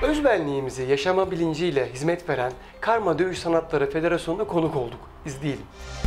Özbenliğimizi yaşama bilinciyle hizmet veren Karma Dövüş Sanatları Federasyonu'na konuk olduk. İzleyelim.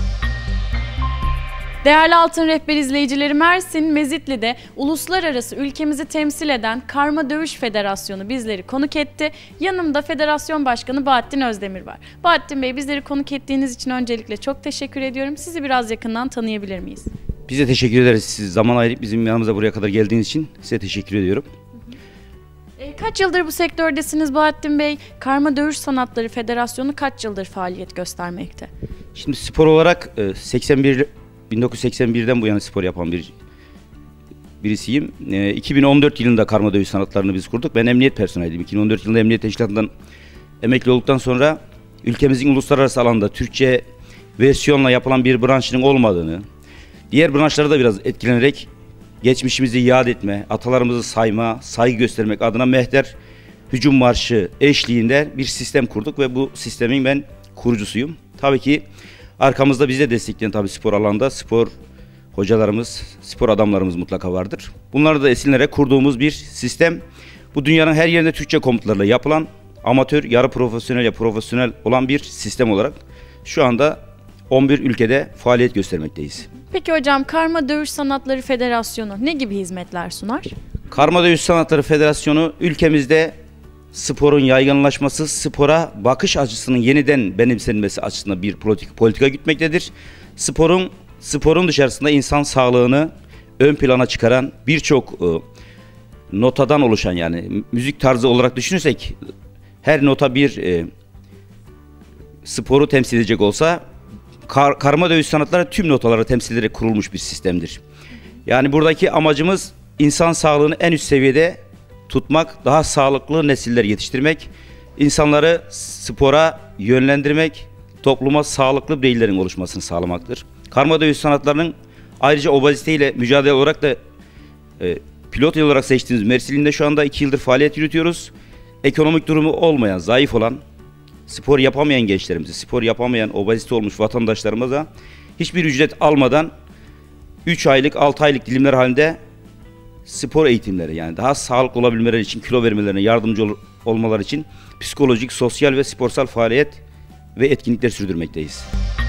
Değerli Altın Rehber izleyicileri, Mersin Mezitli'de uluslararası ülkemizi temsil eden Karma Dövüş Federasyonu bizleri konuk etti. Yanımda Federasyon Başkanı Bahattin Özdemir var. Bahattin Bey, bizleri konuk ettiğiniz için öncelikle çok teşekkür ediyorum. Sizi biraz yakından tanıyabilir miyiz? Biz de teşekkür ederiz. Siz zaman ayırıp bizim yanımıza buraya kadar geldiğiniz için size teşekkür ediyorum. Kaç yıldır bu sektördesiniz Bahattin Bey? Karma Dövüş Sanatları Federasyonu kaç yıldır faaliyet göstermekte? Şimdi spor olarak 1981'den bu yana spor yapan birisiyim. 2014 yılında Karma Dövüş Sanatlarını biz kurduk. Ben emniyet personeliydim. 2014 yılında emniyet teşkilatından emekli olduktan sonra ülkemizin uluslararası alanda Türkçe versiyonla yapılan bir branşının olmadığını, diğer branşlara da biraz etkilenerek geçmişimizi yad etme, atalarımızı sayma, saygı göstermek adına Mehter Hücum Marşı eşliğinde bir sistem kurduk ve bu sistemin ben kurucusuyum. Tabii ki arkamızda bizi de destekleyen tabii spor alanda spor hocalarımız, spor adamlarımız mutlaka vardır. Bunları da esinlenerek kurduğumuz bir sistem. Bu dünyanın her yerinde Türkçe komutlarla yapılan amatör, yarı profesyonel ya profesyonel olan bir sistem olarak şu anda 11 ülkede faaliyet göstermekteyiz. Peki hocam, Karma Dövüş Sanatları Federasyonu ne gibi hizmetler sunar? Karma Dövüş Sanatları Federasyonu ülkemizde sporun yaygınlaşması, spora bakış açısının yeniden benimsenmesi açısından bir politika gütmektedir. Sporun dışarısında insan sağlığını ön plana çıkaran birçok notadan oluşan, yani müzik tarzı olarak düşünürsek her nota bir sporu temsil edecek olsa Karma Dövüş Sanatları tüm notaları temsil ederek kurulmuş bir sistemdir. Yani buradaki amacımız insan sağlığını en üst seviyede tutmak, daha sağlıklı nesiller yetiştirmek, insanları spora yönlendirmek, topluma sağlıklı bireylerin oluşmasını sağlamaktır. Karma Dövüş Sanatlarının ayrıca obeziteyle mücadele olarak da pilot yıl olarak seçtiğimiz Mersin'de şu anda 2 yıldır faaliyet yürütüyoruz. Ekonomik durumu olmayan, zayıf olan, spor yapamayan gençlerimize, spor yapamayan obezite olmuş vatandaşlarımıza hiçbir ücret almadan 3 aylık, 6 aylık dilimler halinde spor eğitimleri, yani daha sağlıklı olabilmeleri için, kilo vermelerine yardımcı olmaları için psikolojik, sosyal ve sporsal faaliyet ve etkinlikler sürdürmekteyiz.